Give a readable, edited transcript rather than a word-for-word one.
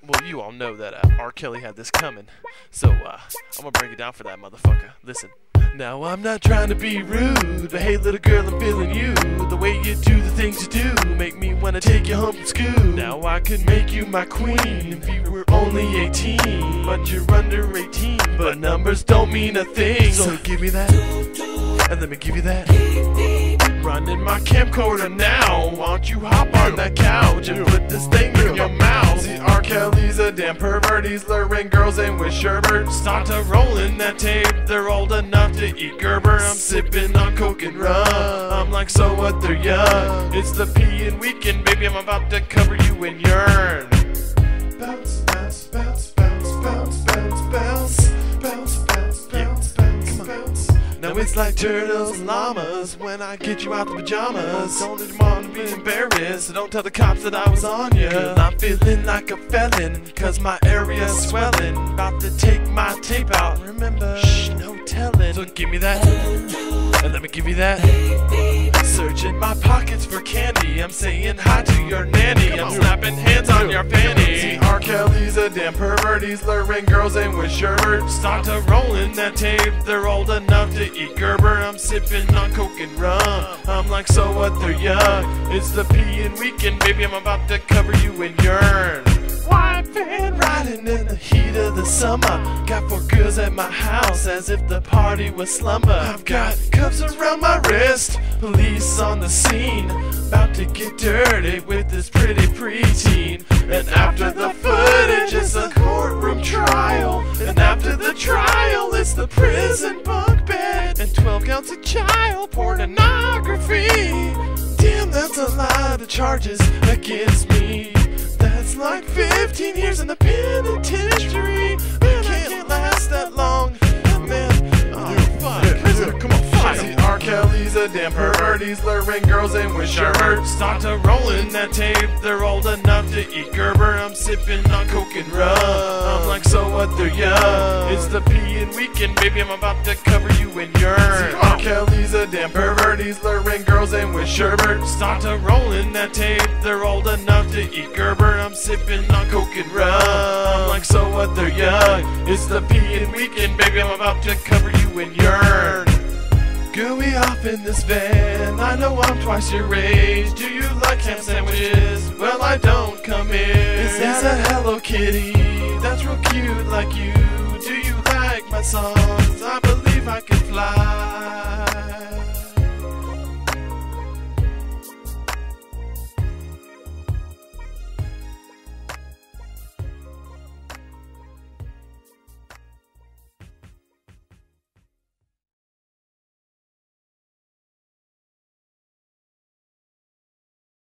Well, you all know that R. Kelly had this coming, so I'm gonna break it down for that motherfucker. Listen. Now I'm not trying to be rude, but hey little girl, I'm feeling you. The way you do the things you do make me wanna take you home from school. Now I could make you my queen if you were only 18, but you're under 18. But numbers don't mean a thing, so give me that, and let me give you that. Running my camcorder now, why don't you hop on that couch and put this thing in your mouth? See, R. Kelly's a damn pervert, he's luring girls in with sherbet. Start to rolling that tape, they're old enough to eat Gerber. I'm sipping on coke and rum, I'm like, so what, they're young. It's the peeing weekend, baby, I'm about to cover you in urine. Bounce, bounce, bounce, bounce, bounce, bounce, bounce, bounce, bounce, bounce, bounce, bounce. Now it's like turtles and llamas when I get you out the pajamas. Don't let your mom be embarrassed, so don't tell the cops that I was on you. Girl, I'm feeling like a felon, cause my area's swelling. About to take my tape out, remember, shh, no telling. So give me that, and let me give you that. Searching my pockets for candy, I'm saying hi to your nanny. I'm snapping hands on your fanny. See, R. Kelly's a damn pervert, he's luring girls in with sherbet. Start to rolling that tape, they're old enough to eat Gerber. I'm sipping on coke and rum, I'm like, so what, they're young. It's the peeing weekend, baby, I'm about to cover you in urine. White van riding in the heat of the summer. Got 4 girls at my house as if the party was slumber. I've got cuffs around my wrist, police on the scene, about to get dirty with this pretty preteen. And after the footage it's a courtroom trial, and after the trial it's the prison bunk bed and 12 counts of child pornography. Damn, that's a lot of charges against me. That's like 15 years in the penitentiary. Man, I can't last that long. Man, oh fuck, prison, come on, fuck. See, R. Kelly's a damn pervert, he's luring girls in with sherbet. Start to rolling that tape, they're old enough to eat Gerber. I'm sipping on coke and rum, I'm like, so what, they're young. It's the peeing weekend, baby, I'm about to cover you in urine. See, R. Kelly's a damn pervert, he's luring girls in with sherbet. Start to rolling that tape, they're old enough to eat Gerber. I'm sipping on coke and rum, I'm like, so what, they're young. It's the peeing weekend, baby, I'm about to cover you in urine. Girl, we off in this van, I know I'm twice your age. Do you like ham sandwiches? Well, I don't, come in. Is that a Hello Kitty? That's real cute like you. Do you like my songs? I believe I can fly.